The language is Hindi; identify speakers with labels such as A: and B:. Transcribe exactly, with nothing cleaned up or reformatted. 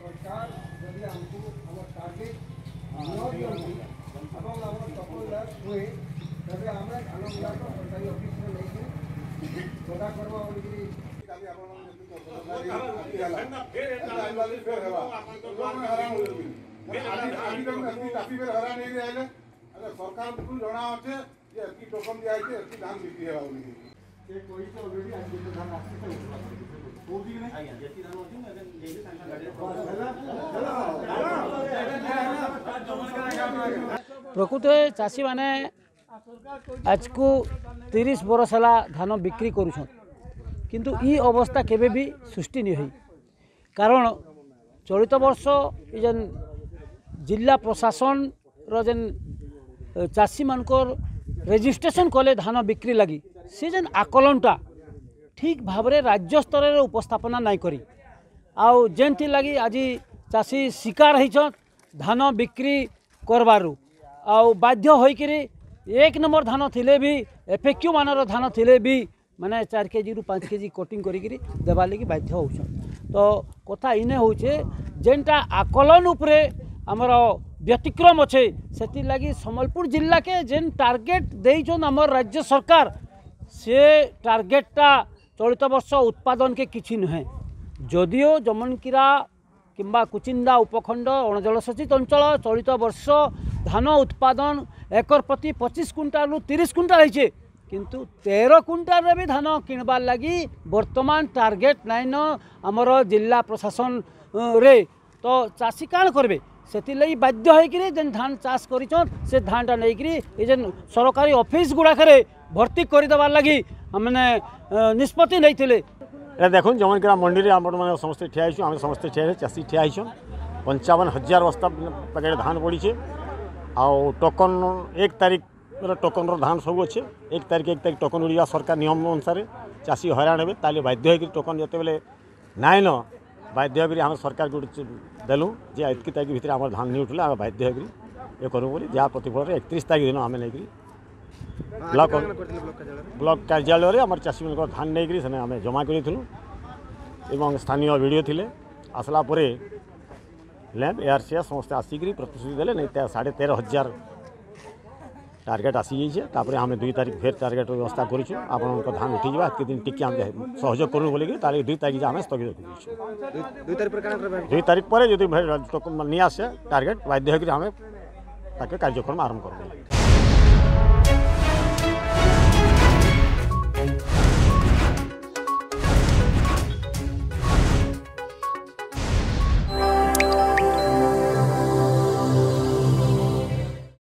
A: सरकार जदि हमको हमर टारगेट न दियंती एवं हमर सफल हुए तबे हमरा धान गुला को सरकारी ऑफिस में लेके जोड़ा करबा बोली काली आपन मन फेर एला फेर हेबा लोग हैरान हो गेल आदि आदि लोग असली काफी बेर हैरान नहीं रहले अगर सरकार को जणा होते जे की टोकन दिया है कि धान बिक्री हेबा बोली ये कोई तो ऑलरेडी आज के धान रास्ते पे वो भी नहीं आया जेती धान होती है लेके सांगा गाड़ी
B: प्रकृत चाषी माने आज को तीस बरस है धान बिक्री करुछन किंतु ई अवस्था केबे भी सृष्टि नहीं हुई कारण चलित वर्ष जेन जिला प्रशासन रो जेन चाषी मानकर रेजिस्ट्रेशन कले धान बिक्री लगी से जेन आकलनटा ठीक भाव में राज्य स्तर में उपस्थापना नहीं करी आउ जेनथी लगी आज चाषी शिकार होइछन धान बिक्री करबारु आउ बाध्य होइकरी एक नंबर धान थिले भी एफएक्यू मानर धान थिले भी माने चार केजी रु पाँच केजी कटिंग करी देवा लगी बाध्य होउछन तो कथा इने होचे जेनटा आकलन उपरे हमर व्यतिक्रम अच्छे से लगी सम्बलपुर जिला के जेन टार्गेट देइछन हमर राज्य सरकार से टार्गेटटा चलित वर्ष उत्पादन के किछि नुहे जदियो जमनकीरा किंबा कुचिंदा उपखंड अणजलसेचित अंचल चलित वर्ष धान उत्पादन एकर प्रति पच्चीस क्विंटाल रु तीस क्विंटाल है किंतु तेरह क्विंटाल भी धान किणबार लगी वर्तमान टार्गेट नाइन आमर जिला प्रशासन रे तो चाषी काण करबे से बाध्य होकर जेन धान चाष कर से धानटा नहीं जेन सरकारी ऑफिस गुड़ाक भर्ती करदेवार लगी मैंने निष्पत्ति नहीं
C: देखो जमनकीरा मंडी में आम मैंने समस्ते ठिया आम समस्ते ठिया चाषी ठिया पंचावन हजार बस्ता पैकेट धान पड़ी आउ टोकन एक तारीख टोकन धान सब अच्छे एक तारीख एक तारीख टोकन उड़ा सरकार नियम अनुसार चाषी हैरान हे ताले बाध्य होकर टोकन जिते बेले नाइन बाध्य होकर आम सरकार को देलु जे एतकी तारीख भितर आम धान नहीं उठला आम बाध्य होकर ये करूँ बोली जहाँ प्रतिफल एकतीस तारीख दिन आम नहीं ब्लॉक ब्लॉक कार्यालय आम चाषी मान धान नहीं से आम जमा करूँ स्थानीय वीडियो थे आसला लैंप एआरसीएस समस्त आसिक प्रतिश्रुति देले नहीं साढ़े तेरह हजार टार्गेट आसी जाइए आम दुई तारीख फेर टार्गेट व्यवस्था करूँ आप धान उठी जावा एत दिन टी आम सहयोग करूँ बोलिक दुई तारीख आम स्थगित कर दुई तारीख पर जो नहीं आसे टार्गेट बाध्य होकर आम कार्यक्रम आरंभ करूँ।